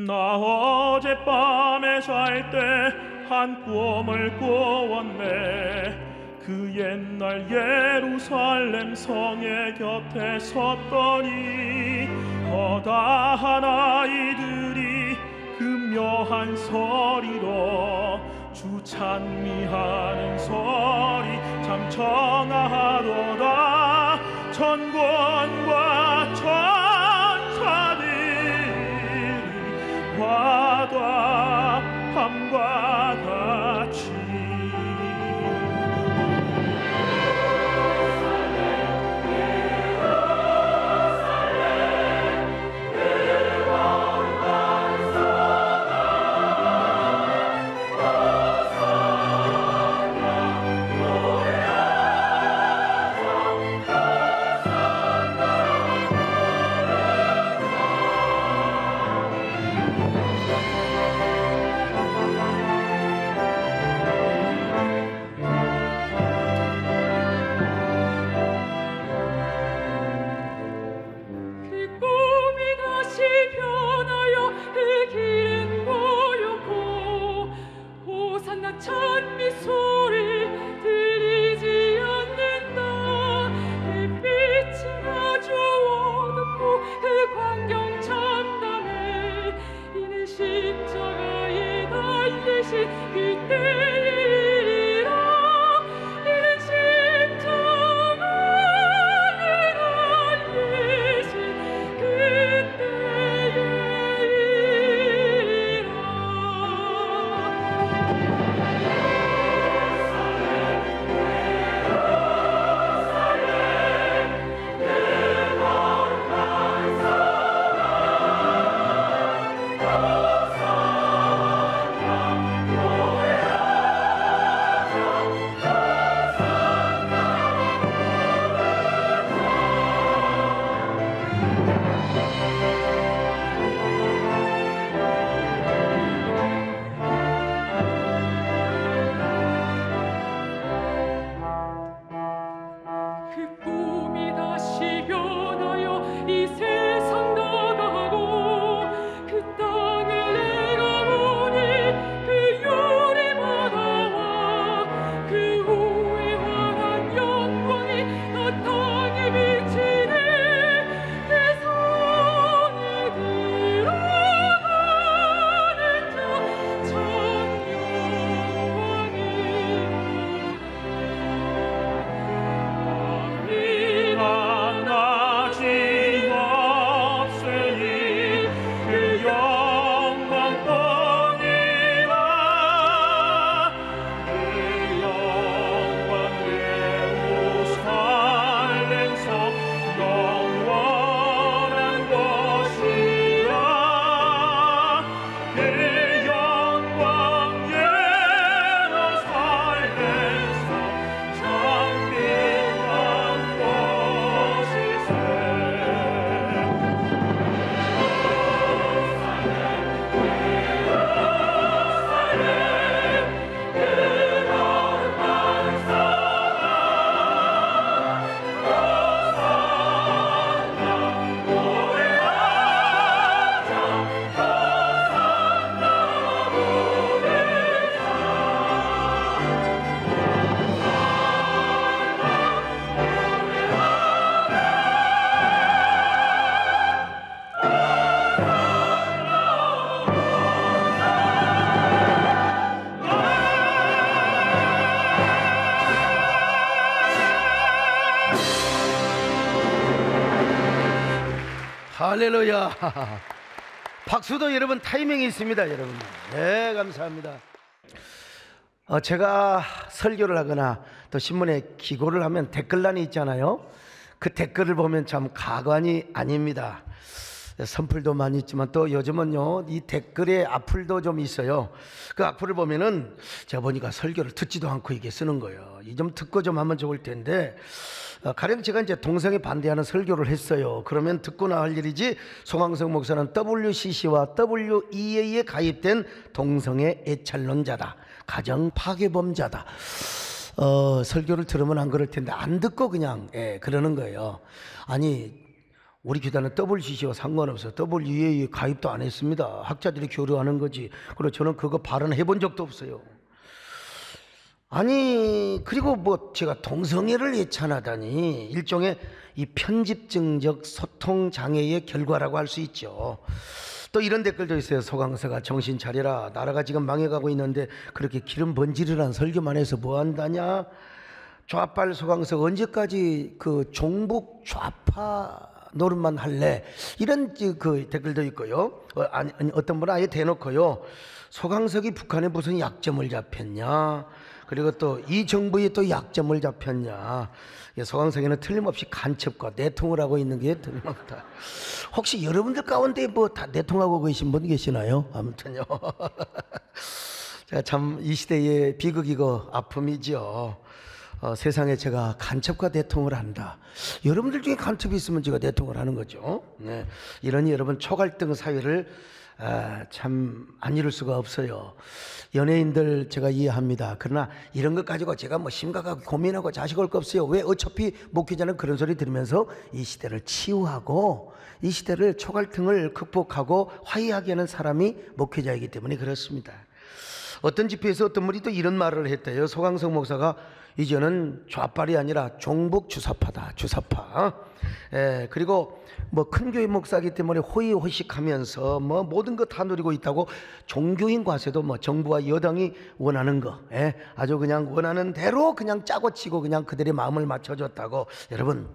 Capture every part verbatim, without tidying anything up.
나 어젯밤에 잘 때 한 꿈을 꾸었네. 그 옛날 예루살렘 성의 곁에 섰더니 허다한 아이들이 금묘한 소리로 주 찬미하는 소리 참 청아하도다. 천군과 천사들이 화답함과 같이 할렐루야. 박수도 여러분 타이밍이 있습니다, 여러분. 네, 감사합니다. 어, 제가 설교를 하거나 또 신문에 기고를 하면 댓글란이 있잖아요. 그 댓글을 보면 참 가관이 아닙니다. 선플도 많이 있지만 또 요즘은요 이 댓글에 악플도 좀 있어요. 그 악플을 보면은 제가 보니까 설교를 듣지도 않고 이게 쓰는 거예요. 이 좀 듣고 좀 하면 좋을 텐데, 어, 가령 제가 이제 동성애 반대하는 설교를 했어요. 그러면 듣고나 할 일이지, 송광석 목사는 더블유씨씨와 더블유이에이에 가입된 동성애 애찰론자다, 가정 파괴범자다. 어, 설교를 들으면 안 그럴 텐데 안 듣고 그냥 예, 그러는 거예요. 아니, 우리 교단은 더블유씨씨와 상관없어요. 더블유에이에 가입도 안 했습니다. 학자들이 교류하는 거지. 그리고 저는 그거 발언해 본 적도 없어요. 아니, 그리고 뭐 제가 동성애를 예찬하다니 일종의 이 편집증적 소통 장애의 결과라고 할 수 있죠. 또 이런 댓글도 있어요. 소강서가 정신 차리라. 나라가 지금 망해가고 있는데 그렇게 기름 번지르란 설교만 해서 뭐 한다냐? 좌빨 소강서 언제까지 그 종북 좌파 노릇만 할래? 이런 그 댓글도 있고요. 어, 아니, 아니, 어떤 분은 아예 대놓고요. 소강석이 북한에 무슨 약점을 잡혔냐? 그리고 또 이 정부에 또 약점을 잡혔냐? 소강석에는 틀림없이 간첩과 내통을 하고 있는 게 틀림없다. 혹시 여러분들 가운데 뭐 다 내통하고 계신 분 계시나요? 아무튼요. 제가 참 이 시대의 비극이고 아픔이죠. 어, 세상에 제가 간첩과 내통을 한다. 여러분들 중에 간첩이 있으면 제가 내통을 하는 거죠. 네. 이러니 여러분 초갈등 사회를 아, 참 안 이룰 수가 없어요. 연예인들 제가 이해합니다. 그러나 이런 것 가지고 제가 뭐 심각하게 고민하고 자식 올 거 없어요. 왜? 어차피 목회자는 그런 소리 들으면서 이 시대를 치유하고 이 시대를 초갈등을 극복하고 화해하게 하는 사람이 목회자이기 때문에 그렇습니다. 어떤 집회에서 어떤 분이 또 이런 말을 했대요. 소강석 목사가 이제는 좌빨이 아니라 종북 주사파다. 주사파. 예, 그리고 뭐 큰 교회 목사이기 때문에 호의호식하면서 뭐 모든 거 다 누리고 있다고 종교인 과세도 뭐 정부와 여당이 원하는 거, 예, 아주 그냥 원하는 대로 그냥 짜고 치고 그냥 그들의 마음을 맞춰줬다고. 여러분,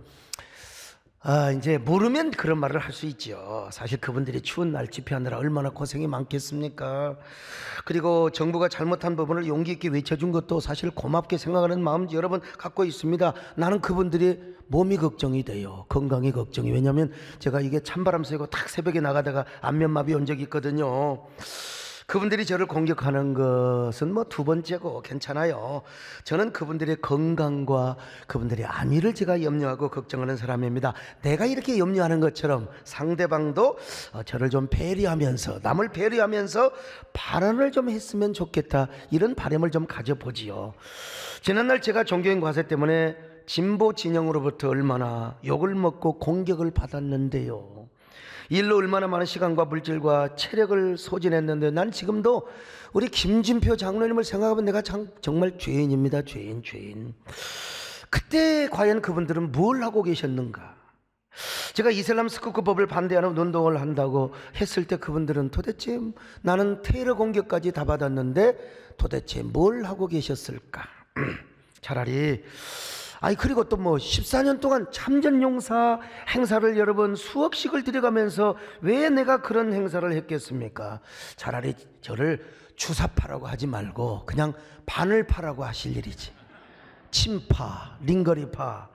아, 이제 모르면 그런 말을 할 수 있죠. 사실 그분들이 추운 날 집회하느라 얼마나 고생이 많겠습니까? 그리고 정부가 잘못한 부분을 용기 있게 외쳐준 것도 사실 고맙게 생각하는 마음 여러분 갖고 있습니다. 나는 그분들이 몸이 걱정이 돼요. 건강이 걱정이. 왜냐하면 제가 이게 찬바람 쐬고 탁 새벽에 나가다가 안면마비 온 적이 있거든요. 그분들이 저를 공격하는 것은 뭐 두 번째고 괜찮아요. 저는 그분들의 건강과 그분들의 안위를 제가 염려하고 걱정하는 사람입니다. 내가 이렇게 염려하는 것처럼 상대방도 저를 좀 배려하면서, 남을 배려하면서 발언을 좀 했으면 좋겠다, 이런 바람을 좀 가져보지요. 지난날 제가 종교인 과세 때문에 진보 진영으로부터 얼마나 욕을 먹고 공격을 받았는데요. 일로 얼마나 많은 시간과 물질과 체력을 소진했는데 난 지금도 우리 김진표 장로님을 생각하면 내가 참, 정말 죄인입니다. 죄인 죄인. 그때 과연 그분들은 뭘 하고 계셨는가? 제가 이슬람 스쿠크법을 반대하는 운동을 한다고 했을 때 그분들은 도대체, 나는 테러 공격까지 다 받았는데 도대체 뭘 하고 계셨을까? 차라리, 아니 그리고 또 뭐 십사 년 동안 참전용사 행사를 여러분 수억씩을 들여가면서 왜 내가 그런 행사를 했겠습니까? 차라리 저를 주사파라고 하지 말고 그냥 바늘파라고 하실 일이지. 친파, 링거리파.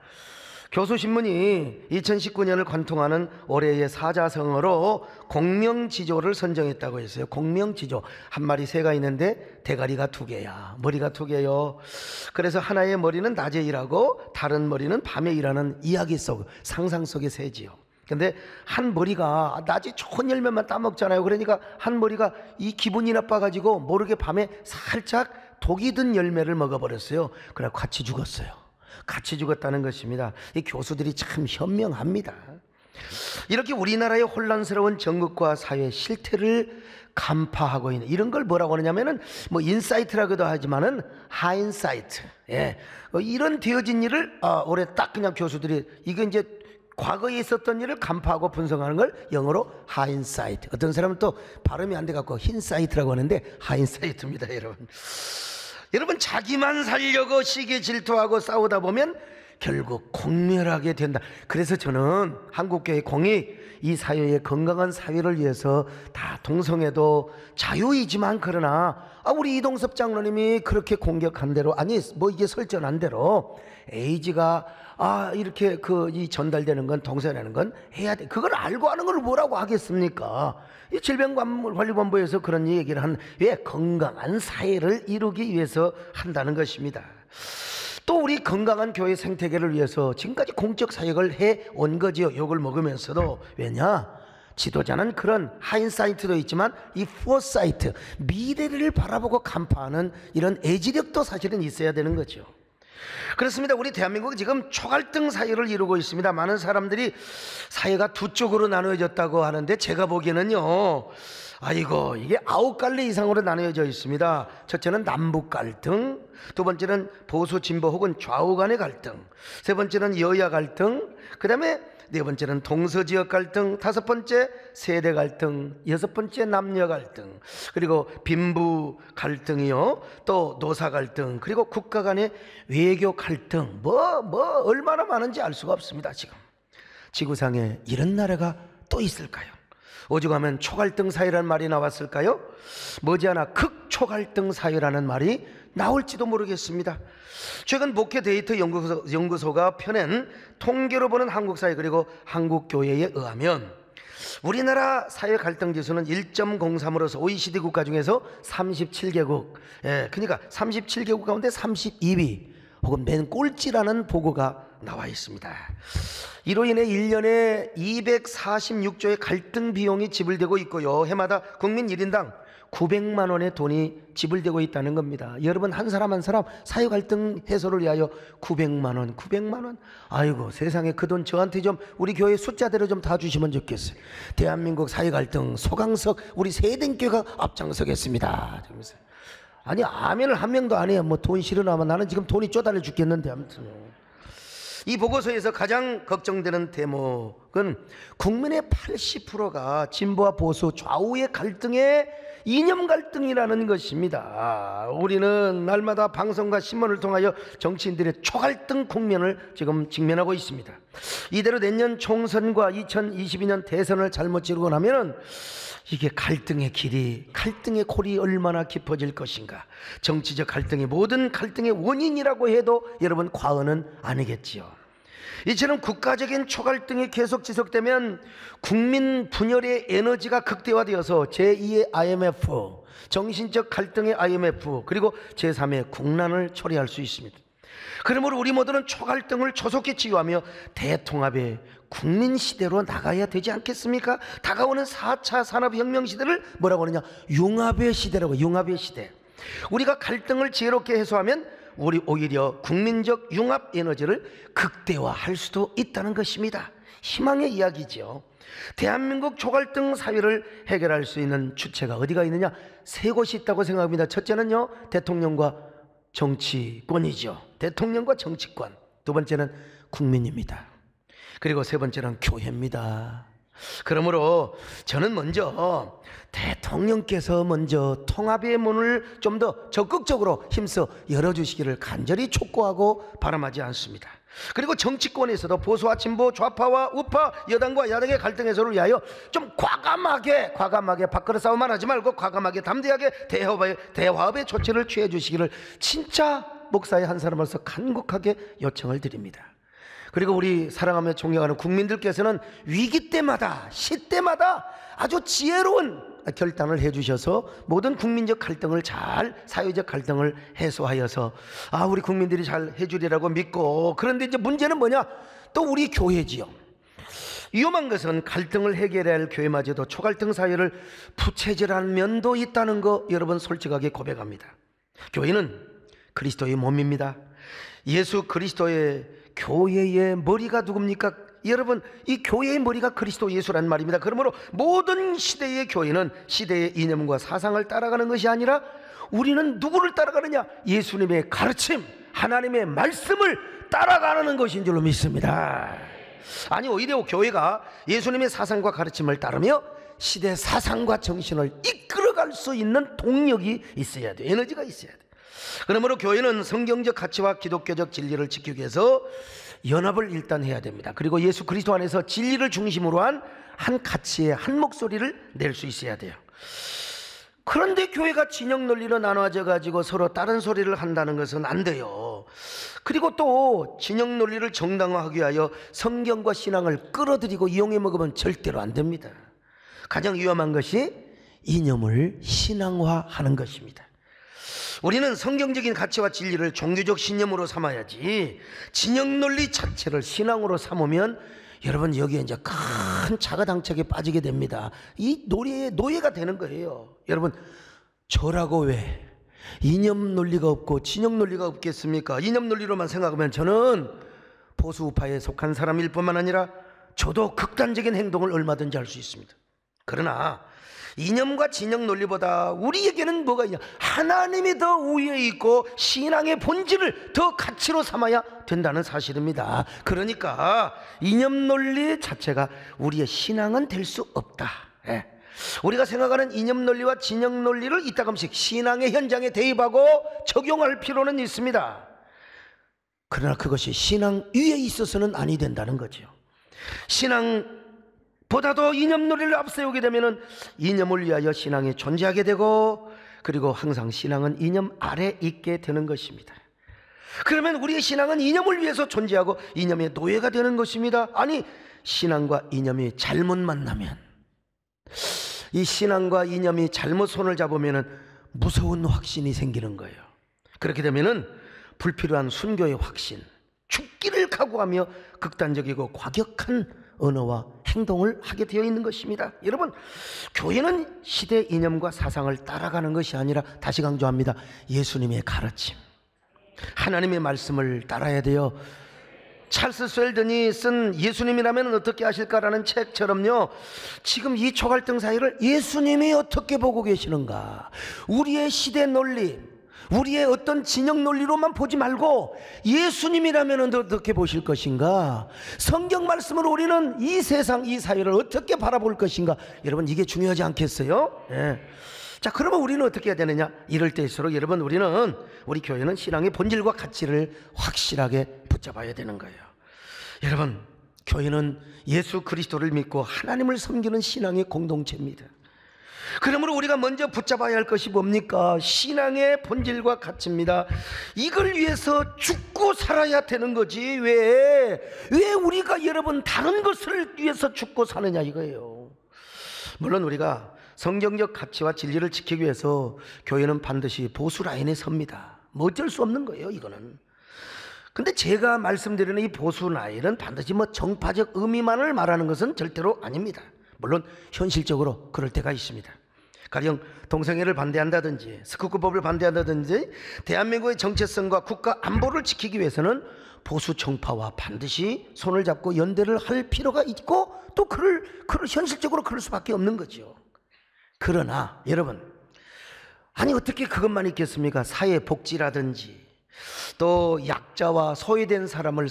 교수신문이 이천십구 년을 관통하는 올해의 사자성어로 공명지조를 선정했다고 했어요. 공명지조. 한 마리 새가 있는데 대가리가 두 개야. 머리가 두 개요. 그래서 하나의 머리는 낮에 일하고 다른 머리는 밤에 일하는 이야기 속, 상상 속의 새지요. 근데 한 머리가 낮에 좋은 열매만 따먹잖아요. 그러니까 한 머리가 이 기분이 나빠가지고 모르게 밤에 살짝 독이 든 열매를 먹어버렸어요. 그래서 같이 죽었어요. 같이 죽었다는 것입니다. 이 교수들이 참 현명합니다. 이렇게 우리나라의 혼란스러운 정극과 사회 실태를 간파하고 있는, 이런 걸 뭐라고 하느냐면은 뭐 인사이트라고도 하지만은 하인사이트. 예, 이런 되어진 일을 아, 올해 딱 그냥 교수들이 이게 이제 과거에 있었던 일을 간파하고 분석하는 걸 영어로 하인사이트. 어떤 사람은 또 발음이 안 돼 갖고 흰사이트라고 하는데 하인사이트입니다, 여러분. 여러분, 자기만 살려고 시기 질투하고 싸우다 보면 결국 공멸하게 된다. 그래서 저는 한국교회 공익, 이 사회의 건강한 사회를 위해서 다 동성애도 자유이지만, 그러나 아, 우리 이동섭 장로님이 그렇게 공격한 대로, 아니 뭐 이게 설전한 대로 에이즈가 아 이렇게 그 이 전달되는 건, 동성애라는 건 해야 돼. 그걸 알고 하는 걸 뭐라고 하겠습니까? 이 질병관리본부에서 그런 얘기를 한, 왜? 건강한 사회를 이루기 위해서 한다는 것입니다. 또 우리 건강한 교회 생태계를 위해서 지금까지 공적 사역을 해온 거지요. 욕을 먹으면서도. 왜냐? 지도자는 그런 하인사이트도 있지만 이 포사이트, 미래를 바라보고 간파하는 이런 애지력도 사실은 있어야 되는 거죠. 그렇습니다. 우리 대한민국은 지금 초갈등 사회를 이루고 있습니다. 많은 사람들이 사회가 두 쪽으로 나누어졌다고 하는데 제가 보기에는요, 아이고 이게 아홉 갈래 이상으로 나누어져 있습니다. 첫째는 남북 갈등, 두 번째는 보수 진보 혹은 좌우 간의 갈등, 세 번째는 여야 갈등, 그 다음에 네 번째는 동서지역 갈등, 다섯 번째 세대 갈등, 여섯 번째 남녀 갈등, 그리고 빈부 갈등이요, 또 노사 갈등, 그리고 국가 간의 외교 갈등, 뭐, 뭐, 얼마나 많은지 알 수가 없습니다. 지금 지구상에 이런 나라가 또 있을까요? 오죽하면 초갈등 사회라는 말이 나왔을까요? 머지않아 극초갈등 사회라는 말이 나올지도 모르겠습니다. 최근 목회 데이터 연구소, 연구소가 펴낸 통계로 보는 한국 사회 그리고 한국 교회에 의하면 우리나라 사회 갈등 지수는 일 점 공삼으로서 오이시디 국가 중에서 삼십칠 개국, 예, 그러니까 삼십칠 개국 가운데 삼십이 위 혹은 맨 꼴찌라는 보고가 나와 있습니다. 이로 인해 일 년에 이백사십육 조의 갈등 비용이 지불되고 있고요, 해마다 국민 일 인당 구백만 원의 돈이 지불되고 있다는 겁니다. 여러분, 한 사람 한 사람 사회 갈등 해소를 위하여 구백만 원, 구백만 원. 아이고 세상에, 그 돈 저한테 좀 우리 교회 숫자대로 좀 다 주시면 좋겠어요. 대한민국 사회 갈등 소강석 우리 세den교가 앞장서겠습니다. 아니 아멘을 한 명도 안 해요. 뭐 돈 실어나면 나는 지금 돈이 쪼달려 죽겠는데. 아무튼 이 보고서에서 가장 걱정되는 대목은 국민의 팔십 퍼센트가 진보와 보수 좌우의 갈등에 이념 갈등이라는 것입니다. 우리는 날마다 방송과 신문을 통하여 정치인들의 초갈등 국면을 지금 직면하고 있습니다. 이대로 내년 총선과 이천이십이 년 대선을 잘못 치르고 나면은 이게 갈등의 길이, 갈등의 골이 얼마나 깊어질 것인가. 정치적 갈등이 모든 갈등의 원인이라고 해도 여러분 과언은 아니겠지요. 이처럼 국가적인 초갈등이 계속 지속되면 국민 분열의 에너지가 극대화되어서 제이의 아이엠에프, 정신적 갈등의 아이엠에프, 그리고 제삼의 국난을 초래할 수 있습니다. 그러므로 우리 모두는 초갈등을 조속히 치유하며 대통합의 국민 시대로 나가야 되지 않겠습니까? 다가오는 사 차 산업혁명 시대를 뭐라고 하느냐, 융합의 시대라고. 융합의 시대. 우리가 갈등을 지혜롭게 해소하면 우리 오히려 국민적 융합 에너지를 극대화할 수도 있다는 것입니다. 희망의 이야기죠. 대한민국 초갈등 사회를 해결할 수 있는 주체가 어디가 있느냐? 세 곳이 있다고 생각합니다. 첫째는요, 대통령과 정치권이죠. 대통령과 정치권. 두 번째는 국민입니다. 그리고 세 번째는 교회입니다. 그러므로 저는 먼저 대통령께서 먼저 통합의 문을 좀 더 적극적으로 힘써 열어주시기를 간절히 촉구하고 바람하지 않습니다. 그리고 정치권에서도 보수와 진보, 좌파와 우파, 여당과 야당의 갈등 해소를 위하여 좀 과감하게 과감하게 밥그릇 싸움만 하지 말고 과감하게 담대하게 대화의, 대화의 조치를 취해 주시기를 진짜 목사의 한 사람으로서 간곡하게 요청을 드립니다. 그리고 우리 사랑하며 존경하는 국민들께서는 위기 때마다, 시 때마다 아주 지혜로운 결단을 해주셔서 모든 국민적 갈등을 잘, 사회적 갈등을 해소하여서 아 우리 국민들이 잘 해주리라고 믿고, 그런데 이제 문제는 뭐냐? 또 우리 교회지요. 위험한 것은 갈등을 해결해야 할 교회마저도 초갈등 사회를 부채질하는 면도 있다는 거 여러분 솔직하게 고백합니다. 교회는 그리스도의 몸입니다. 예수 그리스도의 교회의 머리가 누굽니까? 여러분, 이 교회의 머리가 그리스도 예수라는 말입니다. 그러므로 모든 시대의 교회는 시대의 이념과 사상을 따라가는 것이 아니라 우리는 누구를 따라가느냐? 예수님의 가르침, 하나님의 말씀을 따라가는 것인 줄로 믿습니다. 아니 오히려 교회가 예수님의 사상과 가르침을 따르며 시대 사상과 정신을 이끌어갈 수 있는 동력이 있어야 돼요. 에너지가 있어야 돼요. 그러므로 교회는 성경적 가치와 기독교적 진리를 지키기 위해서 연합을 일단 해야 됩니다. 그리고 예수 그리스도 안에서 진리를 중심으로 한 한 가치의 한 목소리를 낼 수 있어야 돼요. 그런데 교회가 진영 논리로 나눠져 가지고 서로 다른 소리를 한다는 것은 안 돼요. 그리고 또 진영 논리를 정당화하기 위하여 성경과 신앙을 끌어들이고 이용해 먹으면 절대로 안 됩니다. 가장 위험한 것이 이념을 신앙화하는 것입니다. 우리는 성경적인 가치와 진리를 종교적 신념으로 삼아야지 진영 논리 자체를 신앙으로 삼으면 여러분 여기에 이제 큰 자가당착에 빠지게 됩니다. 이 노예의 노예가 되는 거예요. 여러분 저라고 왜 이념 논리가 없고 진영 논리가 없겠습니까? 이념 논리로만 생각하면 저는 보수 우파에 속한 사람일 뿐만 아니라 저도 극단적인 행동을 얼마든지 할 수 있습니다. 그러나 이념과 진영 논리보다 우리에게는 뭐가 있냐? 하나님이 더 우위에 있고 신앙의 본질을 더 가치로 삼아야 된다는 사실입니다. 그러니까 이념 논리 자체가 우리의 신앙은 될 수 없다. 예. 우리가 생각하는 이념 논리와 진영 논리를 이따금씩 신앙의 현장에 대입하고 적용할 필요는 있습니다. 그러나 그것이 신앙 위에 있어서는 아니 된다는 거죠. 신앙보다도 이념 논리를 앞세우게 되면 이념을 위하여 신앙이 존재하게 되고, 그리고 항상 신앙은 이념 아래 있게 되는 것입니다. 그러면 우리의 신앙은 이념을 위해서 존재하고 이념의 노예가 되는 것입니다. 아니, 신앙과 이념이 잘못 만나면, 이 신앙과 이념이 잘못 손을 잡으면 무서운 확신이 생기는 거예요. 그렇게 되면 불필요한 순교의 확신, 죽기를 각오하며 극단적이고 과격한 언어와 행동을 하게 되어 있는 것입니다. 여러분, 교회는 시대 이념과 사상을 따라가는 것이 아니라, 다시 강조합니다, 예수님의 가르침, 하나님의 말씀을 따라야 돼요. 찰스 스웰든이 쓴 예수님이라면 어떻게 하실까라는 책처럼요, 지금 이 초갈등 사이를 예수님이 어떻게 보고 계시는가, 우리의 시대 논리, 우리의 어떤 진영 논리로만 보지 말고 예수님이라면 어떻게 보실 것인가, 성경 말씀으로 우리는 이 세상 이 사회를 어떻게 바라볼 것인가, 여러분 이게 중요하지 않겠어요? 예. 자, 그러면 우리는 어떻게 해야 되느냐? 이럴 때일수록 여러분, 우리는, 우리 교회는 신앙의 본질과 가치를 확실하게 붙잡아야 되는 거예요. 여러분, 교회는 예수 그리스도를 믿고 하나님을 섬기는 신앙의 공동체입니다. 그러므로 우리가 먼저 붙잡아야 할 것이 뭡니까? 신앙의 본질과 가치입니다. 이걸 위해서 죽고 살아야 되는 거지. 왜? 왜 우리가 여러분 다른 것을 위해서 죽고 사느냐 이거예요. 물론 우리가 성경적 가치와 진리를 지키기 위해서 교회는 반드시 보수 라인에 섭니다. 뭐 어쩔 수 없는 거예요, 이거는. 근데 제가 말씀드리는 이 보수 라인은 반드시 뭐 정파적 의미만을 말하는 것은 절대로 아닙니다. 물론 현실적으로 그럴 때가 있습니다. 가령 동성애를 반대한다든지 스쿠크법을 반대한다든지 대한민국의 정체성과 국가 안보를 지키기 위해서는 보수 정파와 반드시 손을 잡고 연대를 할 필요가 있고, 또 그럴, 그럴 현실적으로 그럴 수밖에 없는 거죠. 그러나 여러분, 아니 어떻게 그것만 있겠습니까? 사회복지라든지 또 약자와 소외된 사람을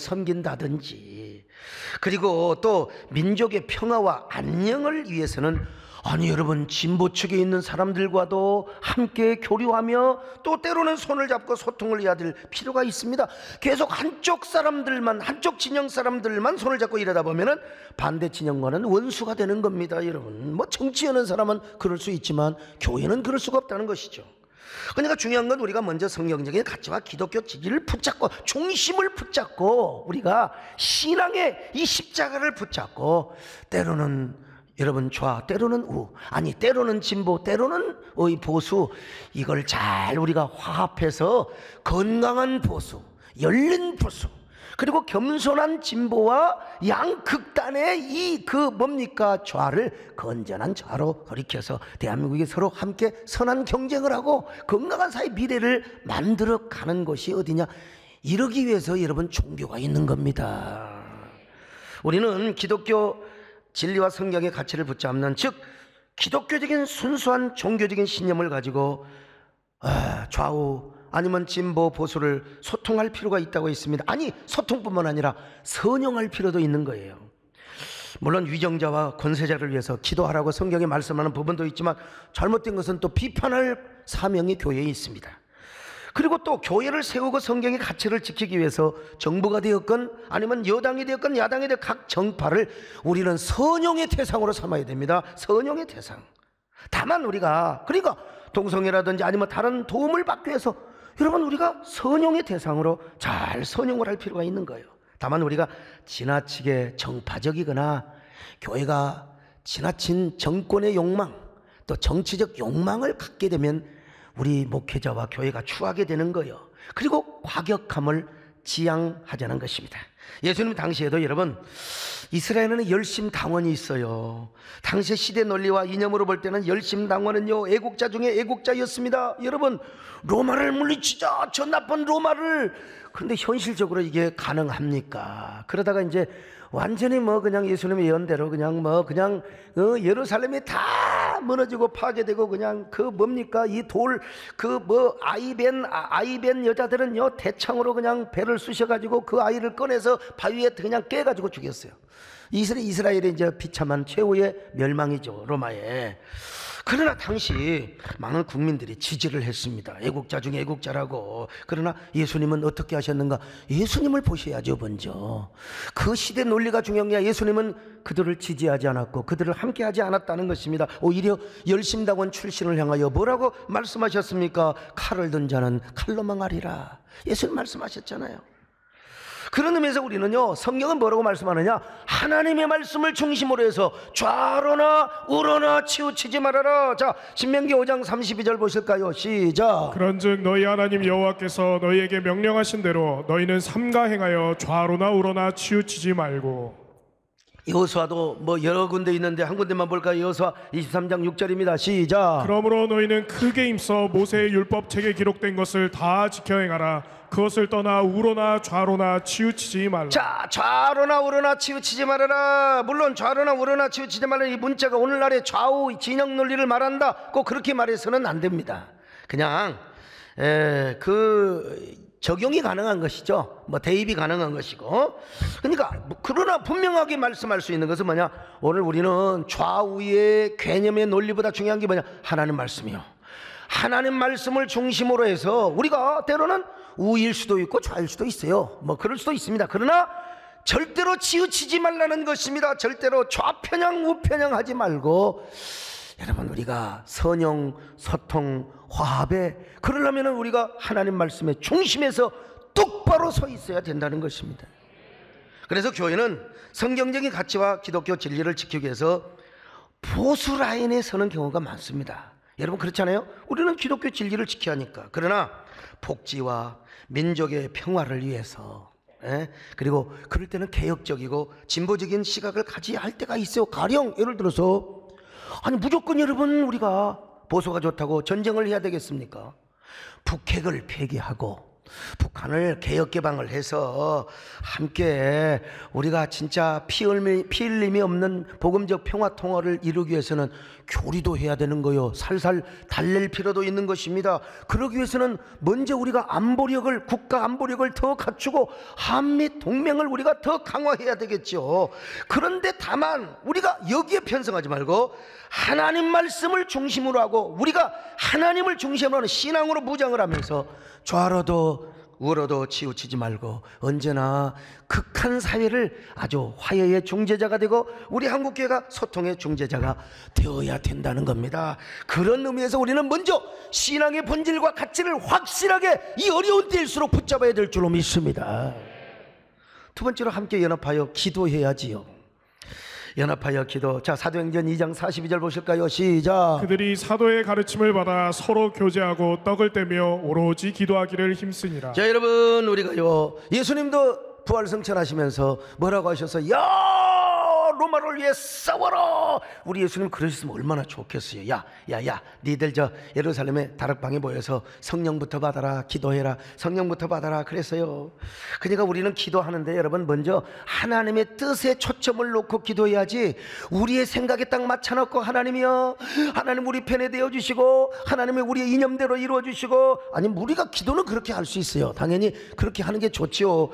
섬긴다든지, 그리고 또 민족의 평화와 안녕을 위해서는, 아니 여러분, 진보 측에 있는 사람들과도 함께 교류하며 또 때로는 손을 잡고 소통을 해야 될 필요가 있습니다. 계속 한쪽 사람들만, 한쪽 진영 사람들만 손을 잡고 일하다 보면은 반대 진영과는 원수가 되는 겁니다. 여러분, 뭐 정치하는 사람은 그럴 수 있지만 교회는 그럴 수가 없다는 것이죠. 그러니까 중요한 건 우리가 먼저 성경적인 가치와 기독교 진리를 붙잡고, 중심을 붙잡고, 우리가 신앙의 이 십자가를 붙잡고, 때로는 여러분 좌, 때로는 우, 아니 때로는 진보, 때로는 의 보수, 이걸 잘 우리가 화합해서 건강한 보수, 열린 보수, 그리고 겸손한 진보와 양극단의 이 그 뭡니까 좌를 건전한 좌로 돌이켜서 대한민국이 서로 함께 선한 경쟁을 하고 건강한 사회 미래를 만들어 가는 것이 어디냐? 이러기 위해서 여러분 종교가 있는 겁니다. 우리는 기독교 진리와 성경의 가치를 붙잡는, 즉 기독교적인 순수한 종교적인 신념을 가지고 좌우 아니면 진보 보수를 소통할 필요가 있다고 했습니다. 아니, 소통뿐만 아니라 선용할 필요도 있는 거예요. 물론 위정자와 권세자를 위해서 기도하라고 성경에 말씀하는 부분도 있지만, 잘못된 것은 또 비판할 사명이 교회에 있습니다. 그리고 또 교회를 세우고 성경의 가치를 지키기 위해서 정부가 되었건 아니면 여당이 되었건 야당이 되었건 각 정파를 우리는 선용의 대상으로 삼아야 됩니다. 선용의 대상. 다만 우리가, 그러니까 동성애라든지 아니면 다른 도움을 받기 위해서 여러분 우리가 선용의 대상으로 잘 선용을 할 필요가 있는 거예요. 다만 우리가 지나치게 정파적이거나 교회가 지나친 정권의 욕망, 또 정치적 욕망을 갖게 되면 우리 목회자와 교회가 추하게 되는 거예요. 그리고 과격함을 지향하자는 것입니다. 예수님 당시에도 여러분 이스라엘에는 열심당원이 있어요. 당시의 시대 논리와 이념으로 볼 때는 열심당원은요 애국자 중에 애국자였습니다. 여러분 로마를 물리치자, 저 나쁜 로마를. 그런데 현실적으로 이게 가능합니까? 그러다가 이제 완전히 뭐 그냥 예수님의 예언대로 그냥 뭐 그냥 어 예루살렘이 다 무너지고 파괴되고 그냥 그 뭡니까 이 돌 그 뭐 아이벤 아이벤 여자들은요 대창으로 그냥 배를 쑤셔가지고 그 아이를 꺼내서 바위에 그냥 깨가지고 죽였어요. 이스라엘 이스라엘이 이제 비참한 최후의 멸망이죠, 로마에. 그러나 당시 많은 국민들이 지지를 했습니다. 애국자 중에 애국자라고. 그러나 예수님은 어떻게 하셨는가? 예수님을 보셔야죠, 먼저. 그 시대 논리가 중요한 게 아니라 예수님은 그들을 지지하지 않았고 그들을 함께하지 않았다는 것입니다. 오히려 열심당원 출신을 향하여 뭐라고 말씀하셨습니까? 칼을 든 자는 칼로 망하리라. 예수님 말씀하셨잖아요. 그런 의미에서 우리는요 성경은 뭐라고 말씀하느냐, 하나님의 말씀을 중심으로 해서 좌로나 우로나 치우치지 말아라. 자, 신명기 오 장 삼십이 절 보실까요? 시작. 그런즉 너희 하나님 여호와께서 너희에게 명령하신 대로 너희는 삼가 행하여 좌로나 우로나 치우치지 말고. 여호수아도 뭐 여러 군데 있는데 한 군데만 볼까요? 여호수아 이십삼 장 육 절입니다. 시작. 그러므로 너희는 크게 힘써 모세의 율법책에 기록된 것을 다 지켜 행하라. 그것을 떠나 우로나 좌로나 치우치지 말라. 자, 좌로나 우로나 치우치지 말아라. 물론 좌로나 우로나 치우치지 말라는 이 문자가 오늘날의 좌우 진영 논리를 말한다, 꼭 그렇게 말해서는 안 됩니다. 그냥 에, 그 적용이 가능한 것이죠. 뭐 대입이 가능한 것이고. 그러니까 그러나 분명하게 말씀할 수 있는 것은 뭐냐, 오늘 우리는 좌우의 개념의 논리보다 중요한 게 뭐냐, 하나님 말씀이요. 하나님 말씀을 중심으로 해서 우리가 때로는 우일 수도 있고 좌일 수도 있어요. 뭐 그럴 수도 있습니다. 그러나 절대로 치우치지 말라는 것입니다. 절대로 좌편향 우편향 하지 말고, 여러분 우리가 선형 소통 화합에 그러려면 우리가 하나님 말씀의 중심에서 똑바로 서 있어야 된다는 것입니다. 그래서 교회는 성경적인 가치와 기독교 진리를 지키기 위해서 보수 라인에 서는 경우가 많습니다. 여러분 그렇잖아요. 우리는 기독교 진리를 지켜야 하니까. 그러나 복지와 민족의 평화를 위해서, 예? 그리고 그럴 때는 개혁적이고 진보적인 시각을 가져야 할 때가 있어요. 가령 예를 들어서 아니 무조건 여러분 우리가 보수가 좋다고 전쟁을 해야 되겠습니까? 북핵을 폐기하고 북한을 개혁 개방을 해서 함께 우리가 진짜 피 흘림이, 피 흘림이 없는 복음적 평화 통화를 이루기 위해서는 교리도 해야 되는 거요. 살살 달랠 필요도 있는 것입니다. 그러기 위해서는 먼저 우리가 안보력을, 국가 안보력을 더 갖추고 한미 동맹을 우리가 더 강화해야 되겠죠. 그런데 다만 우리가 여기에 편성하지 말고 하나님 말씀을 중심으로 하고 우리가 하나님을 중심으로 하는 신앙으로 무장을 하면서 좌로도 우로도 치우치지 말고 언제나 극한 사회를 아주 화해의 중재자가 되고 우리 한국교회가 소통의 중재자가 되어야 된다는 겁니다. 그런 의미에서 우리는 먼저 신앙의 본질과 가치를 확실하게 이 어려운 때일수록 붙잡아야 될 줄로 믿습니다. 두 번째로 함께 연합하여 기도해야지요. 연합하여 기도. 자, 사도행전 이 장 사십이 절 보실까요? 시작. 그들이 사도의 가르침을 받아 서로 교제하고 떡을 떼며 오로지 기도하기를 힘쓰니라. 자, 여러분 우리가요 예수님도 부활승천하시면서 뭐라고 하셨어요? 야 로마를 위해 싸워라. 우리 예수님 그러셨으면 얼마나 좋겠어요. 야, 야, 야, 니들 저 예루살렘의 다락방에 모여서 성령부터 받아라, 기도해라, 성령부터 받아라 그랬어요. 그러니까 우리는 기도하는데 여러분 먼저 하나님의 뜻에 초점을 놓고 기도해야지, 우리의 생각에 딱 맞춰놓고 하나님이여, 하나님 우리 편에 되어주시고 하나님의 우리의 이념대로 이루어주시고, 아니 우리가 기도는 그렇게 할 수 있어요. 당연히 그렇게 하는 게 좋지요.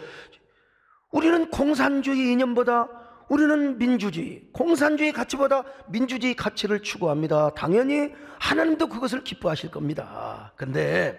우리는 공산주의 이념보다 우리는 민주주의, 공산주의 가치보다 민주주의 가치를 추구합니다. 당연히 하나님도 그것을 기뻐하실 겁니다. 근데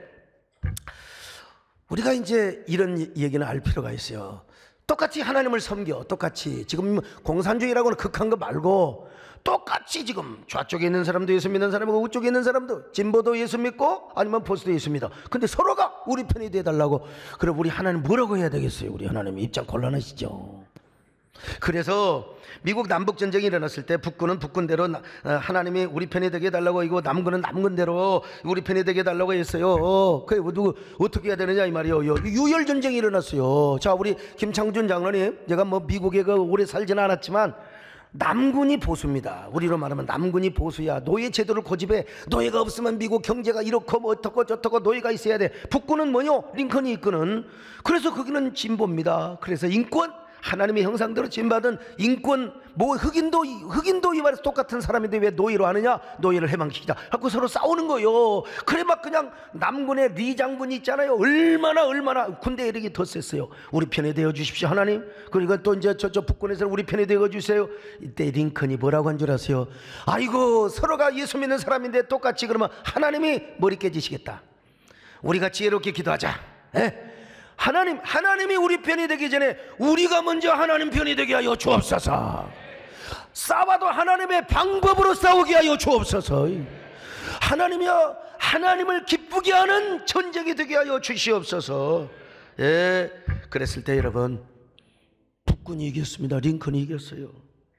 우리가 이제 이런 얘기는 알 필요가 있어요. 똑같이 하나님을 섬겨, 똑같이 지금 공산주의라고는 극한 거 말고 똑같이 지금 좌쪽에 있는 사람도 예수 믿는 사람이고 우쪽에 있는 사람도 진보도 예수 믿고 아니면 보수도 예수 믿어. 근데 서로가 우리 편이 되어달라고. 그럼 우리 하나님 뭐라고 해야 되겠어요? 우리 하나님 입장 곤란하시죠. 그래서 미국 남북전쟁이 일어났을 때 북군은 북군대로 하나님이 우리 편이 되게 해달라고 하고 남군은 남군대로 우리 편이 되게 해달라고 했어요. 그게 누구 어떻게 해야 되느냐 이 말이에요. 유혈전쟁이 일어났어요. 자, 우리 김창준 장로님, 제가 뭐 미국에 그 오래 살지는 않았지만 남군이 보수입니다. 우리로 말하면 남군이 보수야. 노예 제도를 고집해. 노예가 없으면 미국 경제가 이렇고 뭐 어떻고 저떻고 노예가 있어야 돼. 북군은 뭐요? 링컨이 이끄는. 그래서 거기는 진보입니다. 그래서 인권, 하나님의 형상대로 지음받은 인권, 뭐 흑인도 흑인도 이 말에서 똑같은 사람인데 왜 노예로 하느냐? 노예를 해방시키자 하고 서로 싸우는 거요. 그래 막 그냥 남군의 리 장군이 있잖아요. 얼마나 얼마나 군대 이력이 더 셌어요. 우리 편에 되어 주십시오 하나님. 그러니까 또 이제 저쪽 북군에서 우리 편에 되어 주세요. 이때 링컨이 뭐라고 한 줄 아세요? 아이고, 서로가 예수 믿는 사람인데 똑같이 그러면 하나님이 머리 깨지시겠다. 우리가 지혜롭게 기도하자. 에? 하나님, 하나님이 우리 편이 되기 전에 우리가 먼저 하나님 편이 되게 하여 주옵소서. 싸워도 하나님의 방법으로 싸우게 하여 주옵소서. 하나님이여, 하나님을 기쁘게 하는 전쟁이 되게 하여 주시옵소서. 예, 그랬을 때 여러분, 북군이 이겼습니다. 링컨이 이겼어요.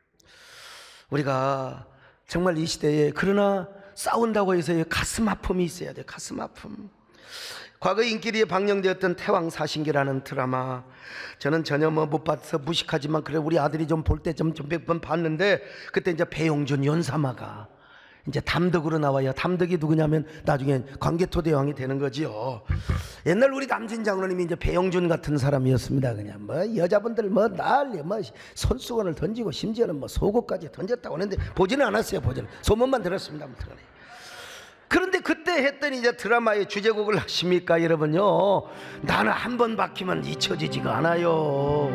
우리가 정말 이 시대에 그러나 싸운다고 해서 가슴 아픔이 있어야 돼. 가슴 아픔. 과거 인기리에 방영되었던 태왕사신기라는 드라마, 저는 전혀 뭐 못 봐서 무식하지만 그래 우리 아들이 좀 볼 때 좀 몇 번 봤는데, 그때 이제 배용준 연사마가 이제 담덕으로 나와요. 담덕이 누구냐면 나중에 광개토대왕이 되는 거지요. 옛날 우리 남진 장로님이 이제 배용준 같은 사람이었습니다. 그냥 뭐 여자분들 뭐 난리 뭐 손수건을 던지고 심지어는 뭐 속옷까지 던졌다고 하는데 보지는 않았어요. 보지는 소문만 들었습니다. 아무튼. 그런데 그때 했더니 이제 드라마의 주제곡을 하십니까 여러분요? 나는 한 번 박히면 잊혀지지가 않아요.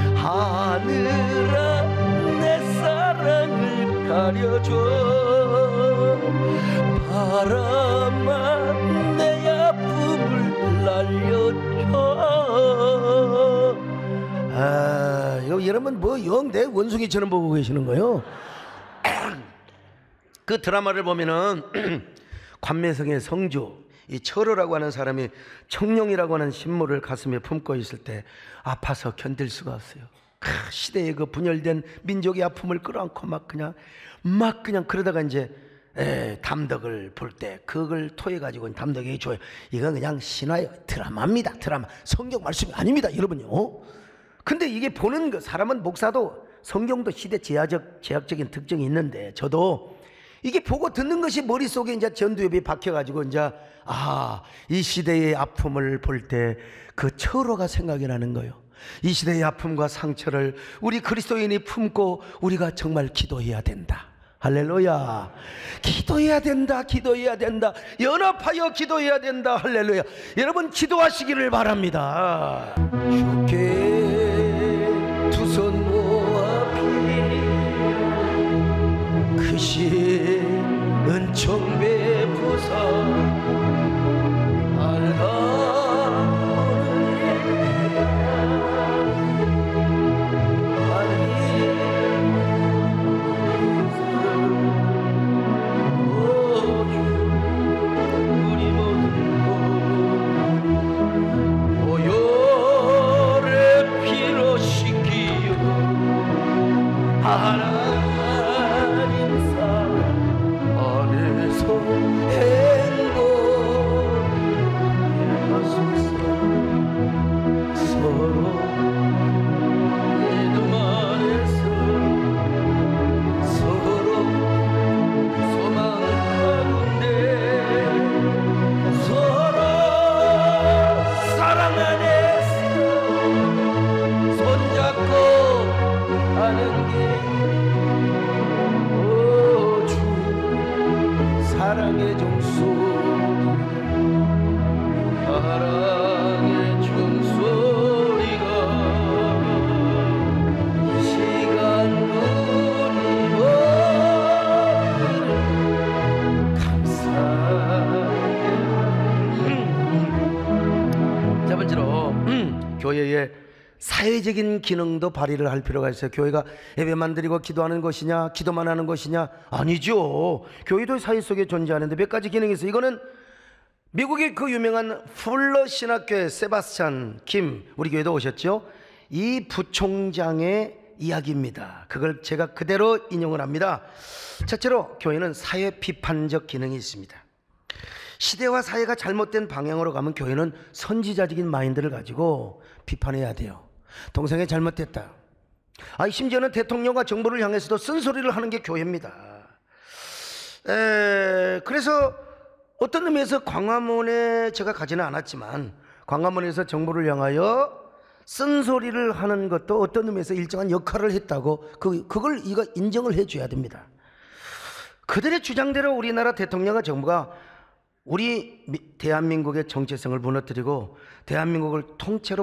하늘아 내 사랑을 가려줘, 바람아 내 아픔을 날려줘. 아, 이거 여러분 뭐 영 내 원숭이처럼 보고 계시는 거예요? 그 드라마를 보면은 관매성의 성주, 이 철호라고 하는 사람이 청룡이라고 하는 신물을 가슴에 품고 있을 때 아파서 견딜 수가 없어요. 그 시대의 그 분열된 민족의 아픔을 끌어안고 막 그냥 막 그냥 그러다가 이제 에, 담덕을 볼 때 그걸 토해 가지고 담덕에게 줘요. 이건 그냥 신화예요. 드라마입니다. 드라마. 성경 말씀이 아닙니다, 여러분요. 근데 이게 보는 그 사람은, 목사도 성경도 시대 제약적 제약적인 특징이 있는데, 저도 이게 보고 듣는 것이 머릿속에 이제 전두엽이 박혀가지고 이제 아, 이 시대의 아픔을 볼 때 그 철호가 생각이 나는 거예요. 이 시대의 아픔과 상처를 우리 그리스도인이 품고 우리가 정말 기도해야 된다. 할렐루야. 기도해야 된다. 기도해야 된다. 연합하여 기도해야 된다. 할렐루야. 여러분 기도하시기를 바랍니다. 주께 두 손 모아 크신 은총 베푸사 교회의 사회적인 기능도 발휘를 할 필요가 있어요. 교회가 예배만 드리고 기도하는 것이냐, 기도만 하는 것이냐? 아니죠. 교회도 사회 속에 존재하는데 몇 가지 기능이 있어요. 이거는 미국의 그 유명한 풀러 신학교의 세바스찬 김, 우리 교회도 오셨죠? 이 부총장의 이야기입니다. 그걸 제가 그대로 인용을 합니다. 첫째로 교회는 사회 비판적 기능이 있습니다. 시대와 사회가 잘못된 방향으로 가면 교회는 선지자적인 마인드를 가지고 비판해야 돼요. 동생이 잘못됐다. 아, 심지어는 대통령과 정부를 향해서도 쓴소리를 하는 게 교회입니다. 에, 그래서 어떤 의미에서 광화문에 제가 가지는 않았지만 광화문에서 정부를 향하여 쓴소리를 하는 것도 어떤 의미에서 일정한 역할을 했다고 그, 그걸 이거 인정을 해줘야 됩니다. 그들의 주장대로 우리나라 대통령과 정부가 우리 대한민국의 정체성을 무너뜨리고 대한민국을 통째로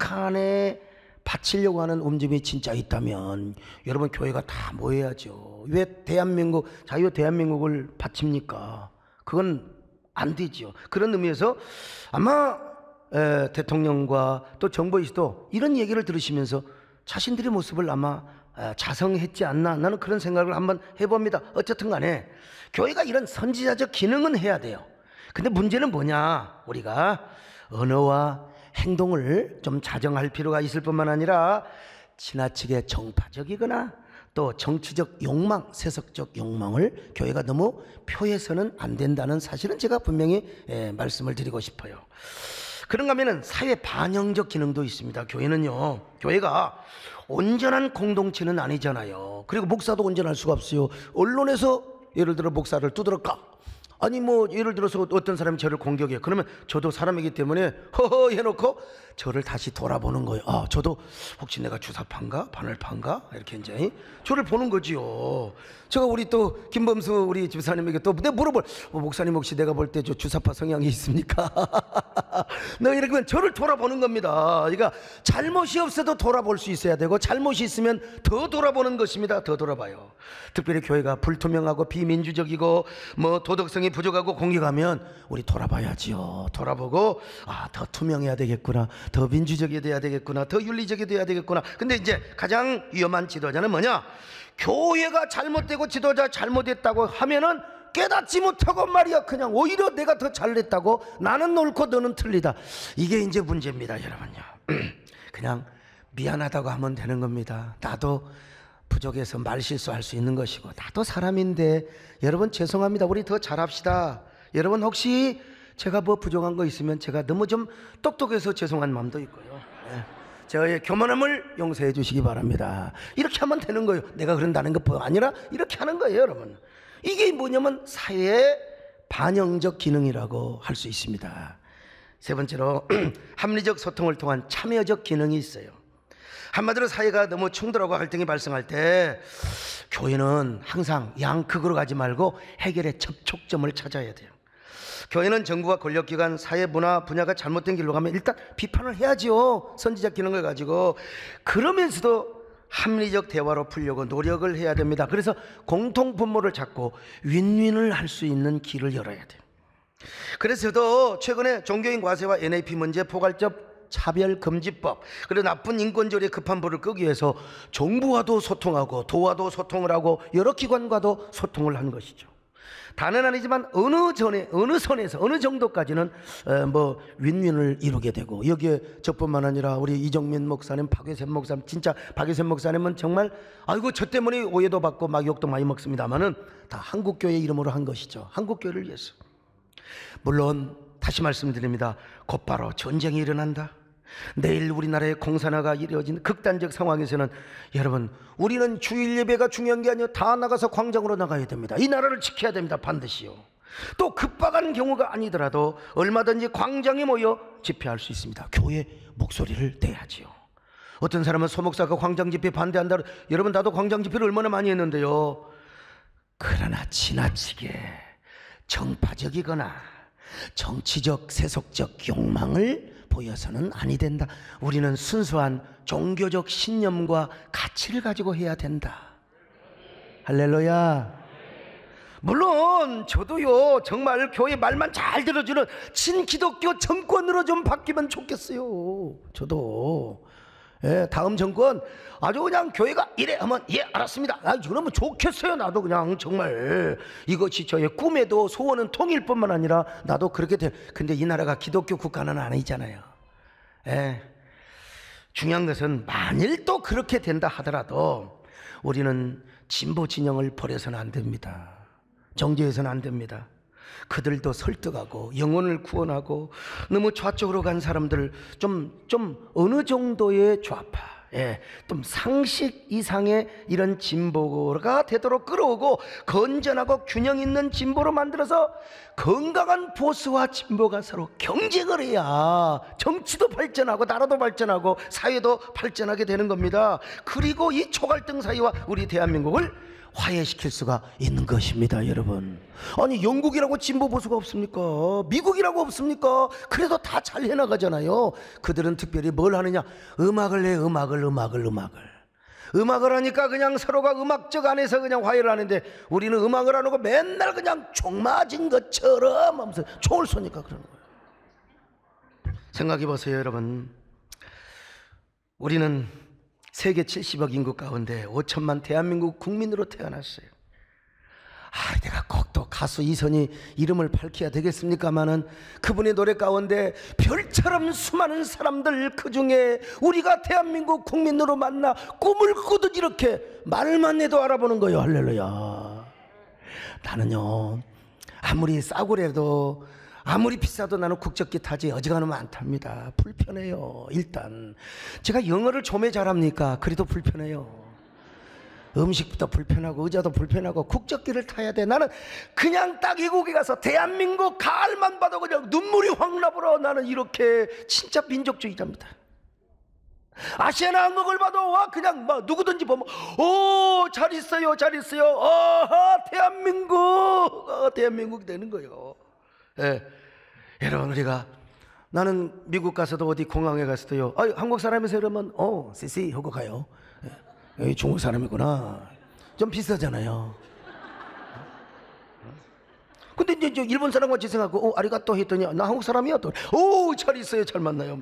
북한에 바치려고 하는 움직임이 진짜 있다면 여러분 교회가 다 모여야죠. 왜 대한민국 자유 대한민국을 바칩니까? 그건 안 되죠. 그런 의미에서 아마 에, 대통령과 또 정부에서도 이런 얘기를 들으시면서 자신들의 모습을 아마 에, 자성했지 않나, 나는 그런 생각을 한번 해봅니다. 어쨌든 간에 교회가 이런 선지자적 기능은 해야 돼요. 근데 문제는 뭐냐, 우리가 언어와 행동을 좀 자정할 필요가 있을 뿐만 아니라 지나치게 정파적이거나 또 정치적 욕망, 세속적 욕망을 교회가 너무 표해서는 안 된다는 사실은 제가 분명히 예, 말씀을 드리고 싶어요. 그런가 하면은 사회 반영적 기능도 있습니다. 교회는요, 교회가 온전한 공동체는 아니잖아요. 그리고 목사도 온전할 수가 없어요. 언론에서 예를 들어 목사를 두드러까, 아니 뭐 예를 들어서 어떤 사람이 저를 공격해요. 그러면 저도 사람이기 때문에 허허 해놓고 저를 다시 돌아보는 거예요. 아, 저도 혹시 내가 주사파인가 바늘파인가 이렇게 이제 저를 보는 거지요. 제가 우리 또 김범수 우리 집사님에게 또 내가 물어볼, 어, 목사님 혹시 내가 볼 때 저 주사파 성향이 있습니까? 내가 이렇게 하면 저를 돌아보는 겁니다. 그러니까 잘못이 없어도 돌아볼 수 있어야 되고 잘못이 있으면 더 돌아보는 것입니다. 더 돌아봐요. 특별히 교회가 불투명하고 비민주적이고 뭐 도덕성이 부족하고 공격하면 우리 돌아봐야지요. 돌아보고 아, 더 투명해야 되겠구나, 더 민주적이 돼야 되겠구나, 더 윤리적이 돼야 되겠구나. 근데 이제 가장 위험한 지도자는 뭐냐, 교회가 잘못되고 지도자 잘못했다고 하면은 깨닫지 못하고 말이야 그냥 오히려 내가 더 잘됐다고, 나는 옳고 너는 틀리다, 이게 이제 문제입니다. 여러분요, 그냥 미안하다고 하면 되는 겁니다. 나도 부족해서 말실수할 수 있는 것이고 나도 사람인데 여러분 죄송합니다. 우리 더 잘합시다. 여러분 혹시 제가 뭐 부족한 거 있으면 제가 너무 좀 똑똑해서 죄송한 마음도 있고요, 네. 저의 교만함을 용서해 주시기 바랍니다. 이렇게 하면 되는 거예요. 내가 그런다는 것뿐 아니라 이렇게 하는 거예요. 여러분, 이게 뭐냐면 사회의 반영적 기능이라고 할 수 있습니다. 세 번째로 합리적 소통을 통한 참여적 기능이 있어요. 한마디로 사회가 너무 충돌하고 갈등이 발생할 때 교회는 항상 양극으로 가지 말고 해결의 접촉점을 찾아야 돼요. 교회는 정부와 권력기관, 사회, 문화 분야가 잘못된 길로 가면 일단 비판을 해야죠. 선지자 기능을 가지고. 그러면서도 합리적 대화로 풀려고 노력을 해야 됩니다. 그래서 공통 분모를 찾고 윈윈을 할 수 있는 길을 열어야 돼요. 그래서 저도 최근에 종교인 과세와 엔에이피 문제, 포괄적 차별금지법, 그리고 나쁜 인권조례 급한 불을 끄기 위해서 정부와도 소통하고 도와도 소통을 하고 여러 기관과도 소통을 한 것이죠. 다는 아니지만 어느 전에 어느 선에서 어느 정도까지는 뭐 윈윈을 이루게 되고, 여기에 저뿐만 아니라 우리 이정민 목사님, 박예샘 목사님, 진짜 박예샘 목사님은 정말 아이고 저 때문에 오해도 받고 막 욕도 많이 먹습니다만은 다 한국교회 이름으로 한 것이죠. 한국교회를 위해서. 물론 다시 말씀드립니다. 곧바로 전쟁이 일어난다, 내일 우리나라의 공산화가 이루어진 극단적 상황에서는 여러분, 우리는 주일 예배가 중요한 게 아니라 다 나가서 광장으로 나가야 됩니다. 이 나라를 지켜야 됩니다. 반드시요. 또 급박한 경우가 아니더라도 얼마든지 광장에 모여 집회할 수 있습니다. 교회 목소리를 내야지요. 어떤 사람은 소목사가 광장 집회 반대한다. 여러분, 나도 광장 집회를 얼마나 많이 했는데요. 그러나 지나치게 정파적이거나 정치적 세속적 욕망을 보여서는 아니 된다. 우리는 순수한 종교적 신념과 가치를 가지고 해야 된다. 할렐루야. 물론 저도요, 정말 교회 말만 잘 들어주는 친기독교 정권으로 좀 바뀌면 좋겠어요. 저도 예, 다음 정권 아주 그냥 교회가 이래 하면 예 알았습니다, 아, 그러면 좋겠어요. 나도 그냥 정말 이것이 저의 꿈에도 소원은 통일뿐만 아니라 나도 그렇게 돼. 근데 이 나라가 기독교 국가는 아니잖아요. 예. 중요한 것은 만일 또 그렇게 된다 하더라도 우리는 진보 진영을 버려서는 안 됩니다. 정죄해서는 안 됩니다. 그들도 설득하고 영혼을 구원하고 너무 좌쪽으로 간 사람들 좀, 좀 어느 정도의 좌파, 예, 좀 상식 이상의 이런 진보가 되도록 끌어오고 건전하고 균형 있는 진보로 만들어서 건강한 보수와 진보가 서로 경쟁을 해야 정치도 발전하고 나라도 발전하고 사회도 발전하게 되는 겁니다. 그리고 이 초갈등 사회와 우리 대한민국을 화해시킬 수가 있는 것입니다, 여러분. 아니, 영국이라고 진보 보수가 없습니까? 미국이라고 없습니까? 그래도 다 잘 해나가잖아요. 그들은 특별히 뭘 하느냐? 음악을 해, 음악을, 음악을, 음악을. 음악을 하니까 그냥 서로가 음악적 안에서 그냥 화해를 하는데 우리는 음악을 안 하고 맨날 그냥 총 맞은 것처럼 하면서 총을 쏘니까 그러는 거예요. 생각해 보세요, 여러분. 우리는 세계 칠십억 인구 가운데 오천만 대한민국 국민으로 태어났어요. 아, 내가 꼭 또 가수 이선희 이름을 밝혀야 되겠습니까마는 그분의 노래 가운데 별처럼 수많은 사람들, 그 중에 우리가 대한민국 국민으로 만나 꿈을 꾸듯 이렇게 말만 해도 알아보는 거예요. 할렐루야. 나는요, 아무리 싸구려도 아무리 비싸도 나는 국적기 타지 어지간하면 안 탑니다. 불편해요. 일단 제가 영어를 좀해 잘합니까? 그래도 불편해요. 음식부터 불편하고 의자도 불편하고 국적기를 타야 돼. 나는 그냥 딱 이국에 가서 대한민국 가을만 봐도 그냥 눈물이 확 나버려. 나는 이렇게 진짜 민족주의자입니다. 아시아나 항목을 봐도 와 그냥 막 누구든지 보면 오, 잘 있어요, 잘 있어요. 어하, 대한민국, 어, 대한민국이 되는 거예요. 예, 여러분, 우리가 나는 미국 가서도 어디 공항에 갔어도요, 아, 한국 사람이세요? 그러면 어, 씨씨 하고 가요. 예, 여기 중국 사람이구나. 좀 비싸잖아요. 근데 이제 저 일본 사람 같이 생각하고 어, 아리가또 했더니 나 한국 사람이야. 또 오, 잘 있어요, 잘 만나요.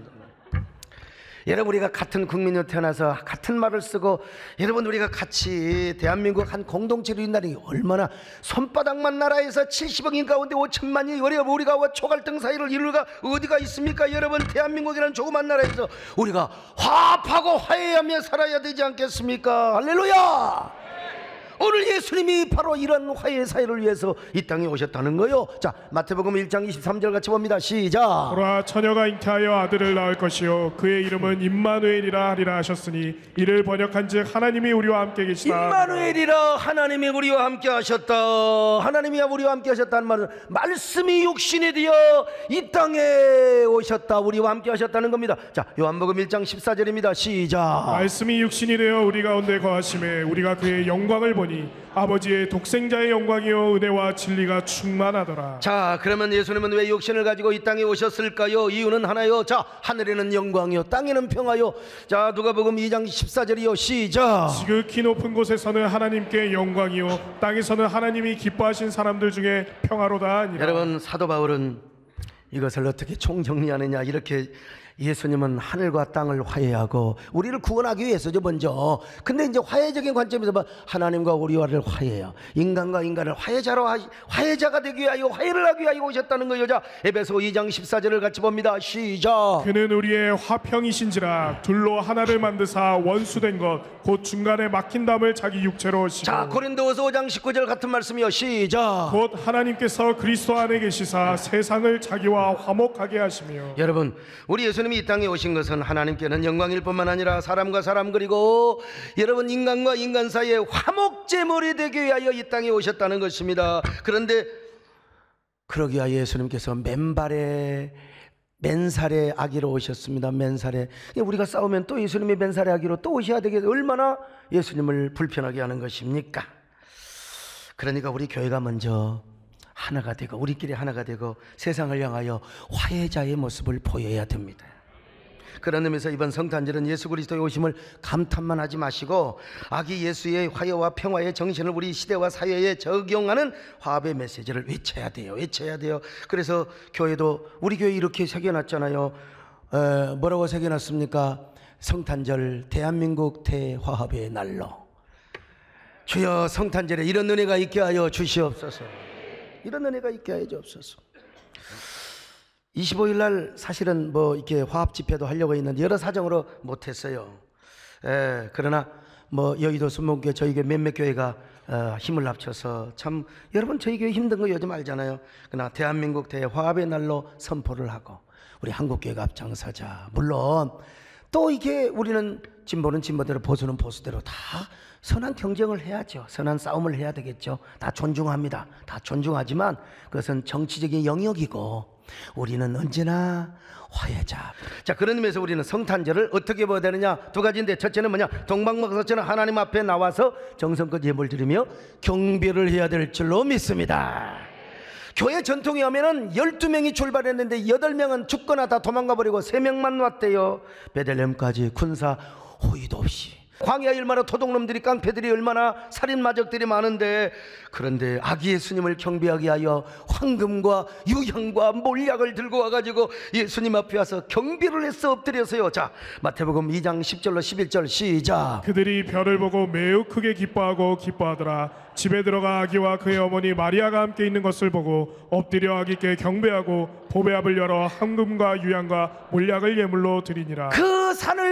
여러분, 우리가 같은 국민으로 태어나서 같은 말을 쓰고 여러분, 우리가 같이 대한민국 한 공동체로 있다는 게 얼마나, 손바닥만 나라에서 칠십억 인 가운데 오천만이 우리가 우리가 초갈등 사이를 이루가 어디가 있습니까? 여러분, 대한민국이라는 조그만 나라에서 우리가 화합하고 화해하며 살아야 되지 않겠습니까? 할렐루야. 오늘 예수님이 바로 이런 화해 사회를 위해서 이 땅에 오셨다는 거예요. 자, 마태복음 일 장 이십삼 절 같이 봅니다. 시작. 보라, 처녀가 잉태하여 아들을 낳을 것이요 그의 이름은 임마누엘이라 하리라 하셨으니 이를 번역한즉 하나님이 우리와 함께 계시다. 임마누엘이라, 하나님이 우리와 함께 하셨다. 하나님이 우리와 함께 하셨다는 말은 말씀이 육신이 되어 이 땅에 오셨다, 우리와 함께 하셨다는 겁니다. 자, 요한복음 일 장 십사 절입니다. 시작. 말씀이 육신이 되어 우리 가운데 거하심에 우리가 그의 영광을 보니 아버지의 독생자의 영광이요 은혜와 진리가 충만하더라. 자, 그러면 예수님은 왜 육신을 가지고 이 땅에 오셨을까요? 이유는 하나요. 자, 하늘에는 영광이요 땅에는 평화요. 자, 누가복음 이 장 십사 절이요. 시작. 지극히 높은 곳에서는 하나님께 영광이요 땅에서는 하나님이 기뻐하신 사람들 중에 평화로다 하니라. 여러분, 사도 바울은 이것을 어떻게 총정리하느냐, 이렇게 예수님은 하늘과 땅을 화해하고 우리를 구원하기 위해서죠, 먼저. 근데 이제 화해적인 관점에서 봐, 하나님과 우리와를 화해해요. 인간과 인간을 화해자로 하, 화해자가 되기 위하여 화해를 하기 위하여 오셨다는 거예요. 자, 에베소 이 장 십사 절을 같이 봅니다. 시작. 그는 우리의 화평이신지라 둘로 하나를 만드사 원수된 것 곧 중간에 막힌 담을 자기 육체로 씌고. 자, 고린도후서 오 장 십구 절 같은 말씀이요. 시작. 곧 하나님께서 그리스도 안에 계시사 세상을 자기와 화목하게 하시며. 여러분, 우리 예수님 이 땅에 오신 것은 하나님께는 영광일 뿐만 아니라 사람과 사람, 그리고 여러분 인간과 인간 사이에 화목제물이 되기 위하여 이 땅에 오셨다는 것입니다. 그런데 그러기 위하여 예수님께서 맨발에 맨살의 아기로 오셨습니다. 맨살에. 우리가 싸우면 또 예수님이 맨살의 아기로 또 오셔야 되겠어요. 얼마나 예수님을 불편하게 하는 것입니까? 그러니까 우리 교회가 먼저 하나가 되고 우리끼리 하나가 되고 세상을 향하여 화해자의 모습을 보여야 됩니다. 그런 의미에서 이번 성탄절은 예수 그리스도의 오심을 감탄만 하지 마시고 아기 예수의 화해와 평화의 정신을 우리 시대와 사회에 적용하는 화합의 메시지를 외쳐야 돼요. 외쳐야 돼요. 그래서 교회도, 우리 교회 이렇게 새겨놨잖아요. 에, 뭐라고 새겨놨습니까? 성탄절 대한민국 대화합의 날로. 주여, 성탄절에 이런 은혜가 있게 하여 주시옵소서. 이런 은혜가 있게 하여 주옵소서. 이십오 일 날 사실은 뭐 이렇게 화합 집회도 하려고 했는데 여러 사정으로 못했어요. 에, 그러나 뭐 여의도 순복음교회 저희 교회 몇몇 교회가 어, 힘을 합쳐서 참 여러분 저희 교회 힘든 거 요즘 알잖아요. 그러나 대한민국 대화합의 날로 선포를 하고 우리 한국교회가 앞장서자. 물론 또 이게 우리는 진보는 진보대로 보수는 보수대로 다 선한 경쟁을 해야죠. 선한 싸움을 해야 되겠죠. 다 존중합니다. 다 존중하지만 그것은 정치적인 영역이고 우리는 언제나 화해자. 자, 그런 의미에서 우리는 성탄절을 어떻게 보아야 되느냐? 두 가지인데 첫째는 뭐냐? 동방박사처럼 하나님 앞에 나와서 정성껏 예물 드리며 경배를 해야 될 줄로 믿습니다. 교회 전통에 하면은 열두 명이 출발했는데 여덟 명은 죽거나 다 도망가 버리고 세 명만 왔대요. 베들레헴까지 군사 호위도 없이. 광야에 얼마나 도둑놈들이 깡패들이 얼마나 살인마적들이 많은데 그런데 아기 예수님을 경배하게 하여 황금과 유향과 몰약을 들고 와가지고 예수님 앞에 와서 경배를 해서 엎드려서요. 자, 마태복음 이 장 십 절로 십일 절 시작. 그들이 별을 보고 매우 크게 기뻐하고 기뻐하더라. 집에 들어가 아기와 그의 어머니 마리아가 함께 있는 것을 보고 엎드려 아기께 경배하고 보배압을 열어 황금과 유향과 몰약을 예물로 드리니라. 그 산을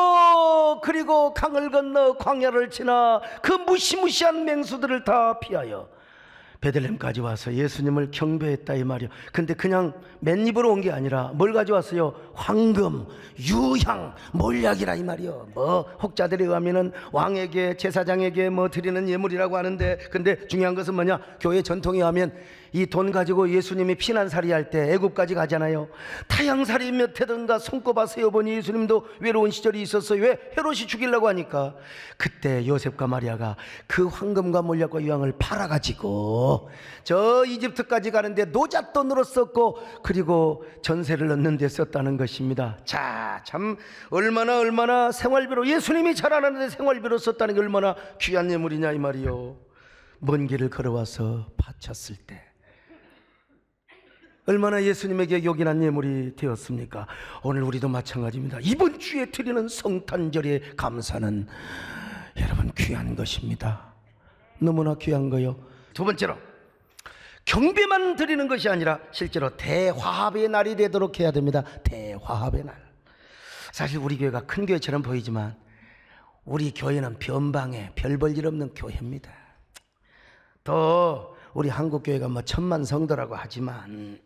넘고 그리고 강을 건너 광야를 지나 그 무시무시한 맹수들을 다 피하여 베들레헴까지 와서 예수님을 경배했다 이 말이요. 근데 그냥 맨입으로 온 게 아니라 뭘 가져왔어요? 황금, 유향, 몰약이라 이 말이요. 뭐 혹자들에 의하면은 왕에게 제사장에게 뭐 드리는 예물이라고 하는데 근데 중요한 것은 뭐냐? 교회 전통에 의하면 이 돈 가지고 예수님이 피난살이 할 때 애굽까지 가잖아요. 타향살이 몇 해든가 손꼽아 세어보니 예수님도 외로운 시절이 있었어요. 왜? 헤롯이 죽이려고 하니까. 그때 요셉과 마리아가 그 황금과 몰약과 유향을 팔아가지고 저 이집트까지 가는데 노잣돈으로 썼고 그리고 전세를 얻는 데 썼다는 것입니다. 자, 참 얼마나 얼마나 생활비로 예수님이 자라나는데 생활비로 썼다는 게 얼마나 귀한 예물이냐 이 말이요. 먼 길을 걸어와서 바쳤을 때 얼마나 예수님에게 요긴한 예물이 되었습니까? 오늘 우리도 마찬가지입니다. 이번 주에 드리는 성탄절의 감사는 여러분 귀한 것입니다. 너무나 귀한 거요. 두 번째로 경배만 드리는 것이 아니라 실제로 대화합의 날이 되도록 해야 됩니다. 대화합의 날. 사실 우리 교회가 큰 교회처럼 보이지만 우리 교회는 변방에 별 볼 일 없는 교회입니다. 또 우리 한국교회가 뭐 천만 성도라고 하지만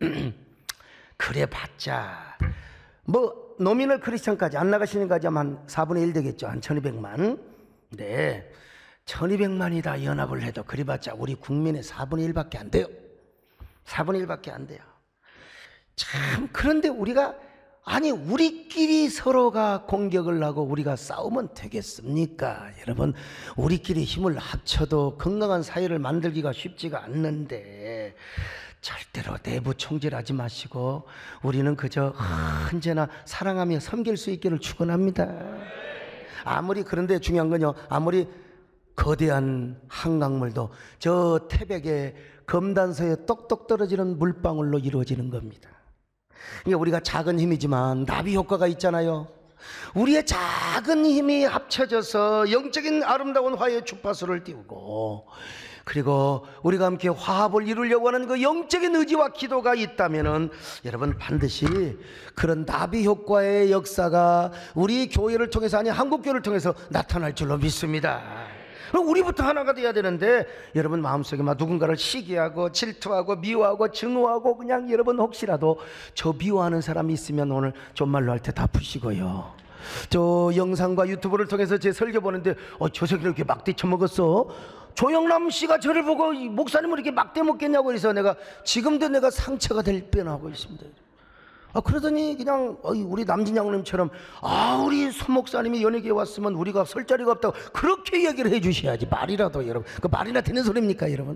그래봤자 뭐 노미널 크리스천까지 안 나가시는 까지 한 사분의 일 되겠죠. 한 천이백만. 네, 천이백만이 다 연합을 해도 그래봤자 우리 국민의 사분의 일밖에 안 돼요. 사분의 일밖에 안 돼요. 참 그런데 우리가 아니 우리끼리 서로가 공격을 하고 우리가 싸우면 되겠습니까? 여러분 우리끼리 힘을 합쳐도 건강한 사회를 만들기가 쉽지가 않는데 절대로 내부 총질하지 마시고 우리는 그저 언제나 사랑하며 섬길 수 있기를 축원합니다. 아무리 그런데 중요한 건요, 아무리 거대한 한강물도 저 태백의 검단서에 똑똑 떨어지는 물방울로 이루어지는 겁니다. 그러니까 우리가 작은 힘이지만 나비 효과가 있잖아요. 우리의 작은 힘이 합쳐져서 영적인 아름다운 화해의 주파수를 띄우고 그리고 우리가 함께 화합을 이루려고 하는 그 영적인 의지와 기도가 있다면은 여러분 반드시 그런 나비 효과의 역사가 우리 교회를 통해서 아니 한국교회를 통해서 나타날 줄로 믿습니다. 우리부터 하나가 돼야 되는데 여러분 마음속에 막 누군가를 시기하고 질투하고 미워하고 증오하고 그냥 여러분 혹시라도 저 미워하는 사람이 있으면 오늘 존말로 할 때 다 푸시고요. 저 영상과 유튜브를 통해서 제 설교 보는데 어, 저 새끼를 이렇게 막대 쳐먹었어? 조영남 씨가 저를 보고 목사님을 이렇게 막대 먹겠냐고 해서 내가 지금도 내가 상처가 될 뻔하고 있습니다. 아, 그러더니 그냥 우리 남진양님처럼 아 우리 소 목사님이 연예계에 왔으면 우리가 설 자리가 없다고 그렇게 얘기를 해 주셔야지. 말이라도 여러분, 그 말이나 되는 소리입니까 여러분?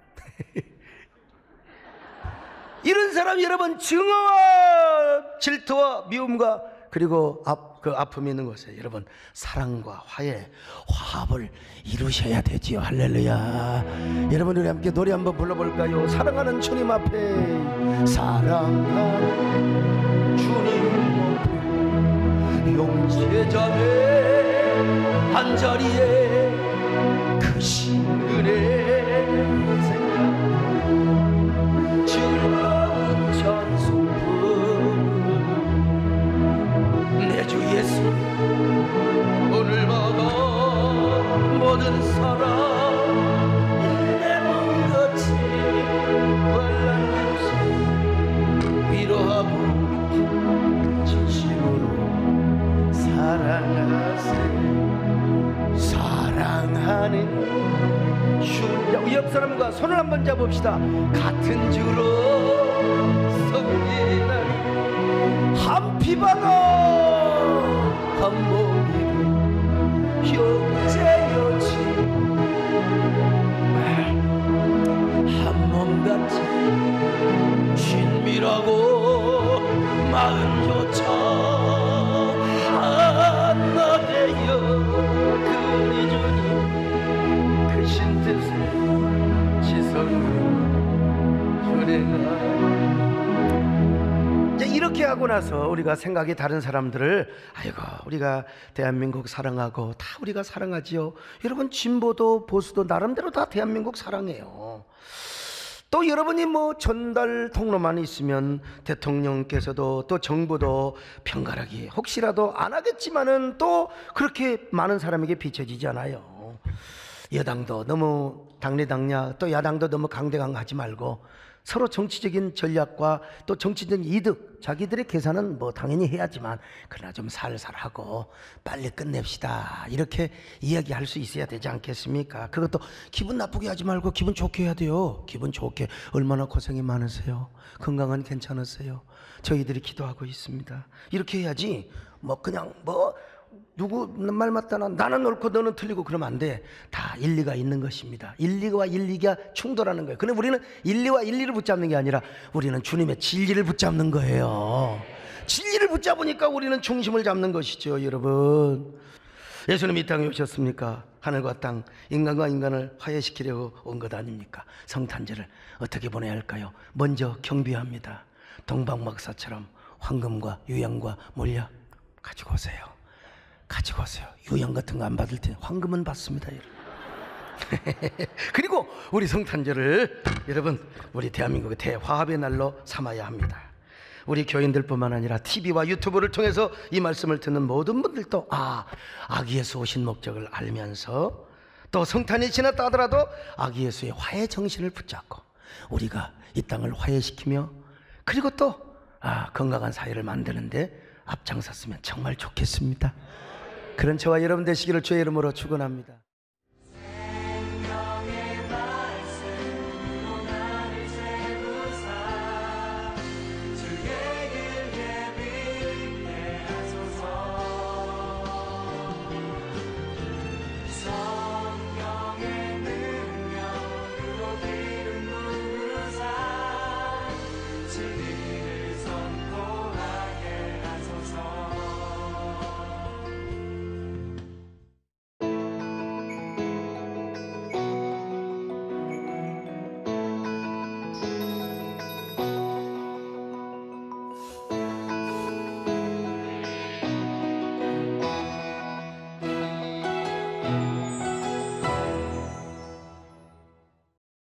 이런 사람 여러분 증오와 질투와 미움과 그리고 아, 그 아픔이 있는 곳에 여러분 사랑과 화해, 화합을 이루셔야 되지요. 할렐루야. 여러분 우리 함께 노래 한번 불러볼까요? 사랑하는 주님 앞에, 사랑하는 주님 앞에 용체자매 한자리에 그 신은혜 생각 즐거운 찬송 모든 사람 내 몸같이 발랄한 위로하고 진심으로 사랑하세요. 사랑하는 슈 옆 사람과 손을 한번 잡읍시다. 같은 주로 성리나니 한 피바다 한 몸이고 형제여지 한 몸같이 친밀하고 마음 교차 하나 되어 그리 주님 크신 뜻을 지성으로 준행하리. 이렇게 하고 나서 우리가 생각이 다른 사람들을 아이고 우리가 대한민국 사랑하고 다 우리가 사랑하지요. 여러분 진보도 보수도 나름대로 다 대한민국 사랑해요. 또 여러분이 뭐 전달 통로만 있으면 대통령께서도 또 정부도 편가르기 혹시라도 안 하겠지만은 또 그렇게 많은 사람에게 비춰지지 않아요. 여당도 너무 당리당냐 또 야당도 너무 강대강하지 말고 서로 정치적인 전략과 또 정치적인 이득 자기들의 계산은 뭐 당연히 해야지만 그러나 좀 살살하고 빨리 끝냅시다 이렇게 이야기할 수 있어야 되지 않겠습니까? 그것도 기분 나쁘게 하지 말고 기분 좋게 해야 돼요. 기분 좋게. 얼마나 고생이 많으세요? 건강은 괜찮으세요? 저희들이 기도하고 있습니다. 이렇게 해야지 뭐 그냥 뭐 누구 말 맞다나 나는 옳고 너는 틀리고 그러면 안 돼. 다 일리가 있는 것입니다. 일리와 일리가 충돌하는 거예요. 근데 우리는 일리와 일리를 붙잡는 게 아니라 우리는 주님의 진리를 붙잡는 거예요. 진리를 붙잡으니까 우리는 중심을 잡는 것이죠. 여러분, 예수님 이 땅에 오셨습니까? 하늘과 땅, 인간과 인간을 화해시키려고 온 것 아닙니까? 성탄절을 어떻게 보내야 할까요? 먼저 경비합니다. 동방박사처럼 황금과 유향과 몰약 가지고 오세요. 가지고 오세요. 유향 같은 거 안 받을 때 황금은 받습니다, 여러분. 그리고 우리 성탄절을 여러분 우리 대한민국의 대화합의 날로 삼아야 합니다. 우리 교인들뿐만 아니라 티비와 유튜브를 통해서 이 말씀을 듣는 모든 분들도 아, 아기 예수 오신 목적을 알면서 또 성탄이 지났다 하더라도 아기 예수의 화해 정신을 붙잡고 우리가 이 땅을 화해시키며 그리고 또 아, 건강한 사회를 만드는데 앞장섰으면 정말 좋겠습니다. 그런 저와 여러분 되시기를 주의 이름으로 축원합니다.